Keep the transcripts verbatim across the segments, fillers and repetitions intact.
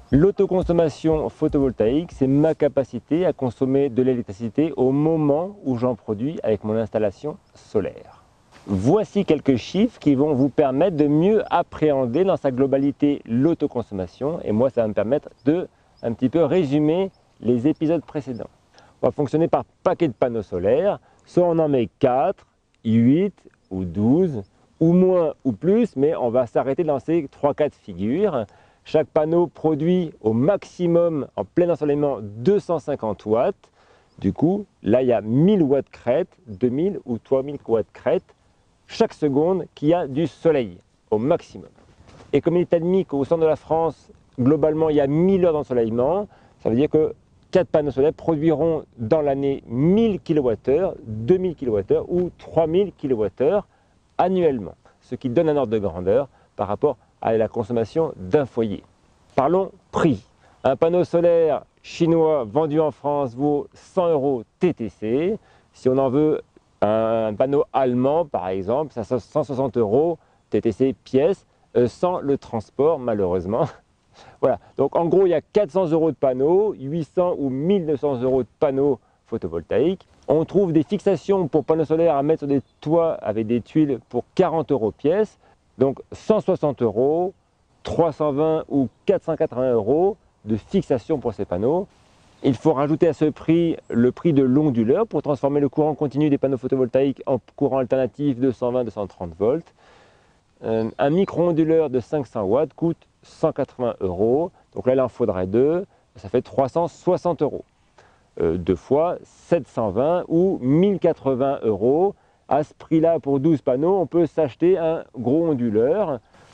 L'autoconsommation photovoltaïque, c'est ma capacité à consommer de l'électricité au moment où j'en produis avec mon installation solaire. Voici quelques chiffres qui vont vous permettre de mieux appréhender dans sa globalité l'autoconsommation, et moi ça va me permettre de un petit peu résumer les épisodes précédents. On va fonctionner par paquet de panneaux solaires, soit on en met quatre, huit ou douze, ou moins ou plus, mais on va s'arrêter dans ces trois cas de figure. Chaque panneau produit au maximum en plein ensoleillement deux cent cinquante watts. Du coup, là il y a mille watts crête, deux mille ou trois mille watts crête chaque seconde qu'il y a du soleil au maximum. Et comme il est admis qu'au centre de la France, globalement il y a mille heures d'ensoleillement, ça veut dire que quatre panneaux solaires produiront dans l'année mille kilowattheures, deux mille kilowattheures ou trois mille kilowattheures annuellement, ce qui donne un ordre de grandeur par rapport à la consommation d'un foyer. Parlons prix. Un panneau solaire chinois vendu en France vaut cent euros T T C. Si on en veut un panneau allemand, par exemple, ça sera cent soixante euros T T C pièce, euh, sans le transport malheureusement. Voilà, donc en gros il y a quatre cents euros de panneaux, huit cents ou mille deux cents euros de panneaux photovoltaïques. On trouve des fixations pour panneaux solaires à mettre sur des toits avec des tuiles pour quarante euros pièce. Donc cent soixante euros, trois cent vingt ou quatre cent quatre-vingts euros de fixation pour ces panneaux. Il faut rajouter à ce prix le prix de l'onduleur pour transformer le courant continu des panneaux photovoltaïques en courant alternatif de cent vingt à deux cent trente volts. Euh, un micro-onduleur de cinq cents watts coûte cent quatre-vingts euros. Donc là, il en faudrait deux, ça fait trois cent soixante euros. Euh, deux fois sept cent vingt ou mille quatre-vingts euros. À ce prix-là, pour douze panneaux, on peut s'acheter un gros onduleur.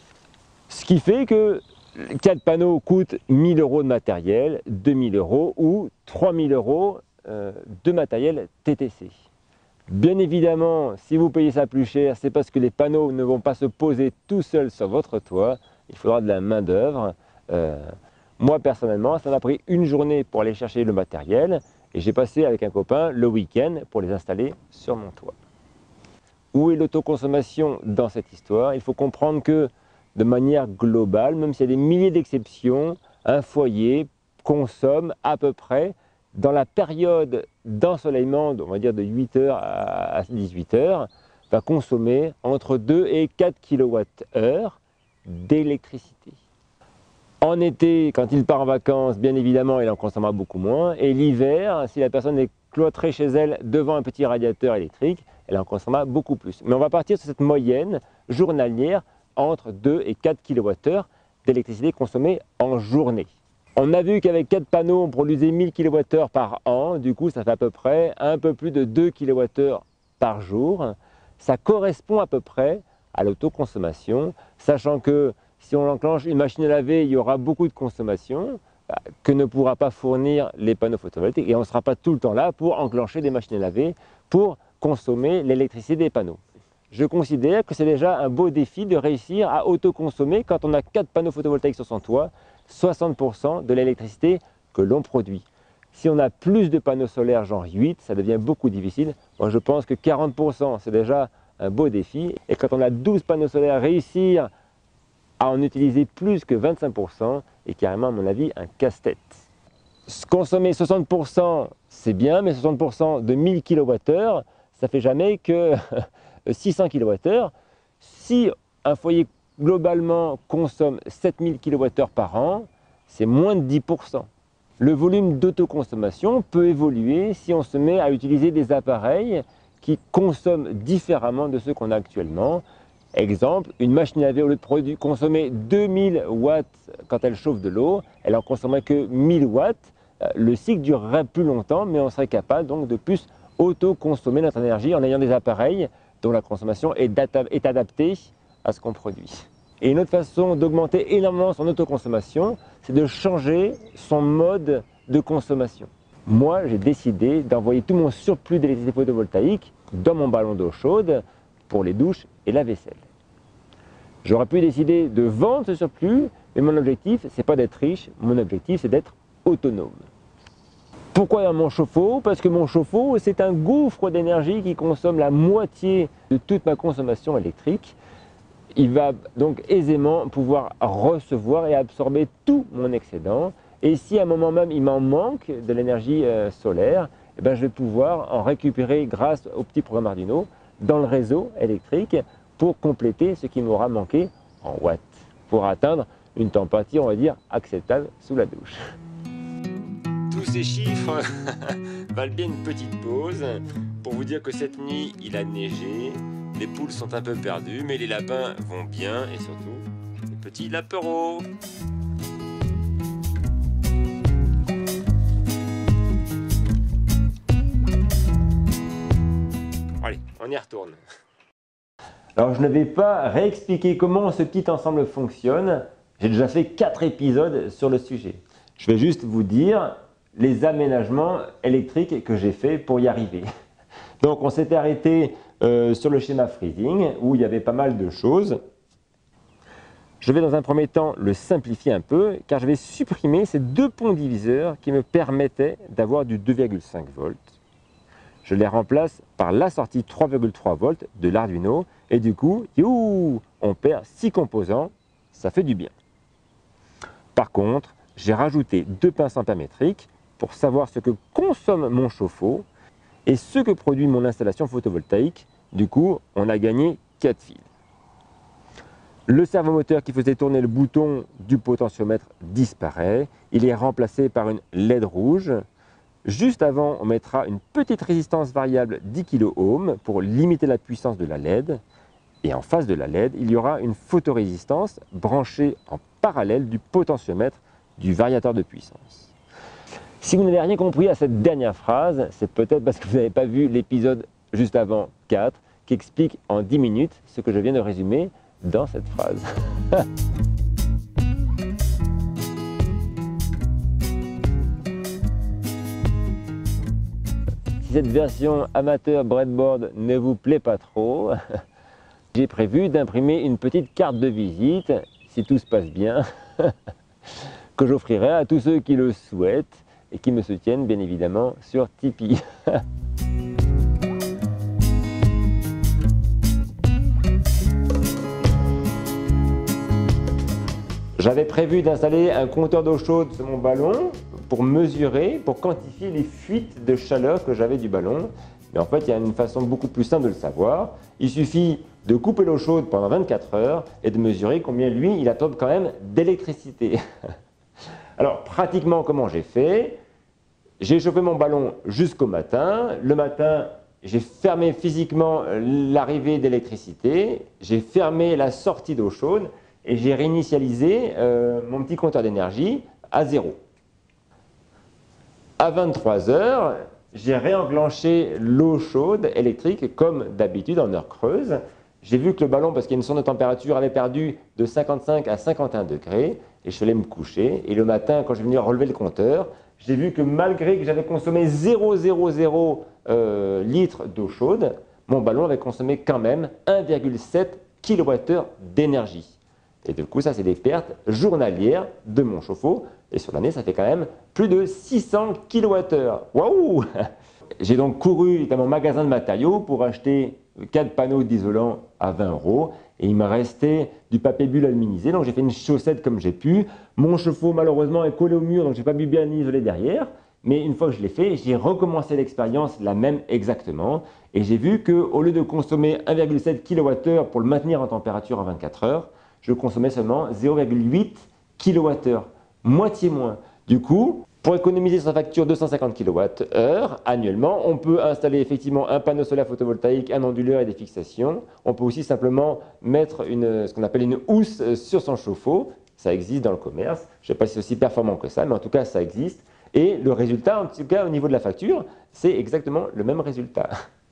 Ce qui fait que quatre panneaux coûtent mille euros de matériel, deux mille euros ou trois mille euros euh, de matériel T T C. Bien évidemment, si vous payez ça plus cher, c'est parce que les panneaux ne vont pas se poser tout seuls sur votre toit. Il faudra de la main d'œuvre. Euh, moi personnellement, ça m'a pris une journée pour aller chercher le matériel et j'ai passé avec un copain le week-end pour les installer sur mon toit. Où est l'autoconsommation dans cette histoire? Il faut comprendre que de manière globale, même s'il y a des milliers d'exceptions, un foyer consomme à peu près, dans la période d'ensoleillement, on va dire de huit heures à dix-huit heures, va consommer entre deux et quatre kilowattheures d'électricité. En été, quand il part en vacances, bien évidemment, il en consommera beaucoup moins. Et l'hiver, si la personne est cloîtrée chez elle devant un petit radiateur électrique, elle en consommera beaucoup plus. Mais on va partir sur cette moyenne journalière entre deux et quatre kilowattheures d'électricité consommée en journée. On a vu qu'avec quatre panneaux, on produisait mille kilowattheures par an. Du coup, ça fait à peu près un peu plus de deux kilowattheures par jour. Ça correspond à peu près à l'autoconsommation, sachant que si on enclenche une machine à laver, il y aura beaucoup de consommation que ne pourra pas fournir les panneaux photovoltaïques et on ne sera pas tout le temps là pour enclencher des machines à laver pour consommer l'électricité des panneaux. Je considère que c'est déjà un beau défi de réussir à autoconsommer quand on a quatre panneaux photovoltaïques sur son toit, soixante pour cent de l'électricité que l'on produit. Si on a plus de panneaux solaires genre huit, ça devient beaucoup difficile. Moi je pense que quarante pour cent c'est déjà un beau défi et quand on a douze panneaux solaires, réussir à en utiliser plus que vingt-cinq pour cent est carrément à mon avis un casse-tête. Consommer soixante pour cent c'est bien, mais soixante pour cent de mille kilowattheures, ça fait jamais que six cents kilowattheures. Si un foyer globalement consomme sept mille kilowattheures par an, c'est moins de dix pour cent. Le volume d'autoconsommation peut évoluer si on se met à utiliser des appareils qui consomment différemment de ceux qu'on a actuellement. Exemple, une machine à laver, au lieu de produire, consommer deux mille watts quand elle chauffe de l'eau, elle en consommerait que mille watts. Le cycle durerait plus longtemps, mais on serait capable donc de plus auto-consommer notre énergie en ayant des appareils dont la consommation est, est adaptée à ce qu'on produit. Et une autre façon d'augmenter énormément son autoconsommation, c'est de changer son mode de consommation. Moi, j'ai décidé d'envoyer tout mon surplus d'électricité photovoltaïque dans mon ballon d'eau chaude pour les douches et la vaisselle. J'aurais pu décider de vendre ce surplus, mais mon objectif, ce n'est pas d'être riche, mon objectif, c'est d'être autonome. Pourquoi mon chauffe-eau? Parce que mon chauffe-eau, c'est un gouffre d'énergie qui consomme la moitié de toute ma consommation électrique. il va donc aisément pouvoir recevoir et absorber tout mon excédent. Et si à un moment même il m'en manque de l'énergie euh, solaire, eh ben, je vais pouvoir en récupérer grâce au petit programme Arduino dans le réseau électrique pour compléter ce qui m'aura manqué en watts, pour atteindre une température, on va dire, acceptable sous la douche. Tous ces chiffres valent bien une petite pause pour vous dire que cette nuit, il a neigé, les poules sont un peu perdues, mais les lapins vont bien et surtout, les petits lapereaux. Allez, on y retourne. Alors, je ne vais pas réexpliquer comment ce petit ensemble fonctionne. J'ai déjà fait quatre épisodes sur le sujet. Je vais juste vous dire les aménagements électriques que j'ai fait pour y arriver. Donc, on s'était arrêté euh, sur le schéma freezing où il y avait pas mal de choses. Je vais dans un premier temps le simplifier un peu car je vais supprimer ces deux ponts diviseurs qui me permettaient d'avoir du deux virgule cinq volts. Je les remplace par la sortie trois virgule trois volts de l'Arduino et du coup, youhou, on perd six composants, ça fait du bien. Par contre, j'ai rajouté deux pinces ampémétriques pour savoir ce que consomme mon chauffe-eau et ce que produit mon installation photovoltaïque. Du coup, on a gagné quatre fils. Le servomoteur qui faisait tourner le bouton du potentiomètre disparaît. Il est remplacé par une L E D rouge. Juste avant, on mettra une petite résistance variable dix kiloohms pour limiter la puissance de la L E D. Et en face de la L E D, il y aura une photorésistance branchée en parallèle du potentiomètre du variateur de puissance. Si vous n'avez rien compris à cette dernière phrase, c'est peut-être parce que vous n'avez pas vu l'épisode juste avant quatre qui explique en dix minutes ce que je viens de résumer dans cette phrase. Si cette version amateur breadboard ne vous plaît pas trop, j'ai prévu d'imprimer une petite carte de visite, si tout se passe bien, que j'offrirai à tous ceux qui le souhaitent et qui me soutiennent bien évidemment sur Tipeee. J'avais prévu d'installer un compteur d'eau chaude sur mon ballon pour mesurer, pour quantifier les fuites de chaleur que j'avais du ballon. Mais en fait, il y a une façon beaucoup plus simple de le savoir. Il suffit de couper l'eau chaude pendant vingt-quatre heures et de mesurer combien lui, il absorbe quand même d'électricité. Alors, pratiquement, comment j'ai fait? J'ai chauffé mon ballon jusqu'au matin. Le matin, j'ai fermé physiquement l'arrivée d'électricité. J'ai fermé la sortie d'eau chaude et j'ai réinitialisé euh, mon petit compteur d'énergie à zéro. À vingt-trois heures, j'ai réenclenché l'eau chaude électrique comme d'habitude en heure creuse. J'ai vu que le ballon, parce qu'il y a une sonde de température, avait perdu de cinquante-cinq à cinquante et un degrés et je suis allé me coucher. Et le matin, quand je suis venu relever le compteur, j'ai vu que malgré que j'avais consommé zéro virgule zéro zéro euh, litres d'eau chaude, mon ballon avait consommé quand même un virgule sept kilowattheures d'énergie. Et du coup, ça, c'est des pertes journalières de mon chauffe-eau. Et sur l'année, ça fait quand même plus de six cents kilowattheures. Waouh! J'ai donc couru dans mon magasin de matériaux pour acheter quatre panneaux d'isolant à vingt euros. Et il m'a resté du papier bulle aluminisé. Donc, j'ai fait une chaussette comme j'ai pu. Mon chauffe-eau, malheureusement, est collé au mur. Donc, je n'ai pas pu bien isoler derrière. Mais une fois que je l'ai fait, j'ai recommencé l'expérience la même exactement. Et j'ai vu qu'au lieu de consommer un virgule sept kilowattheures pour le maintenir en température à vingt-quatre heures, je consommais seulement zéro virgule huit kilowattheures, moitié moins. Du coup, pour économiser sa facture deux cent cinquante kilowattheures annuellement, on peut installer effectivement un panneau solaire photovoltaïque, un onduleur et des fixations. On peut aussi simplement mettre une, ce qu'on appelle une housse sur son chauffe-eau. Ça existe dans le commerce. Je ne sais pas si c'est aussi performant que ça, mais en tout cas, ça existe. Et le résultat, en tout cas au niveau de la facture, c'est exactement le même résultat.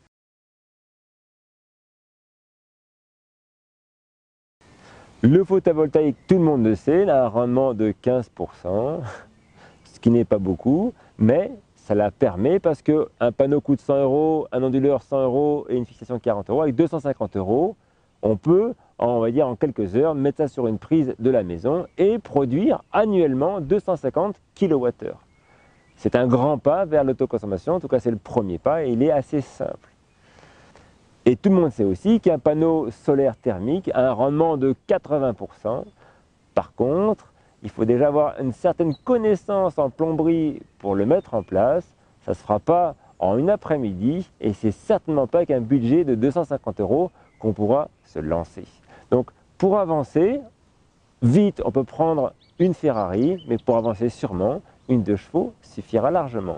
Le photovoltaïque, tout le monde le sait, il a un rendement de quinze pour cent, ce qui n'est pas beaucoup, mais ça la permet parce qu'un panneau coûte cent euros, un onduleur cent euros et une fixation quarante euros. Avec deux cent cinquante euros, on peut, on va dire en quelques heures, mettre ça sur une prise de la maison et produire annuellement deux cent cinquante kilowattheures. C'est un grand pas vers l'autoconsommation, en tout cas c'est le premier pas et il est assez simple. Et tout le monde sait aussi qu'un panneau solaire thermique a un rendement de quatre-vingts pour cent. Par contre, il faut déjà avoir une certaine connaissance en plomberie pour le mettre en place. Ça ne se fera pas en une après-midi et c'est certainement pas qu'un budget de deux cent cinquante euros qu'on pourra se lancer. Donc pour avancer, vite on peut prendre une Ferrari, mais pour avancer sûrement, une deux chevaux suffira largement.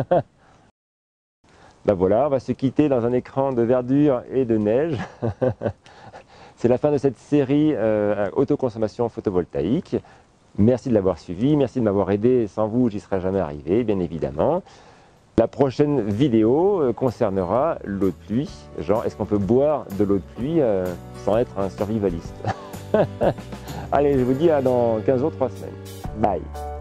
Ben voilà, on va se quitter dans un écran de verdure et de neige. C'est la fin de cette série euh, autoconsommation photovoltaïque. Merci de l'avoir suivi, merci de m'avoir aidé. Sans vous, j'y serais jamais arrivé, bien évidemment. La prochaine vidéo euh, concernera l'eau de pluie. Genre, est-ce qu'on peut boire de l'eau de pluie euh, sans être un survivaliste? Allez, je vous dis à dans quinze jours, trois semaines. Bye!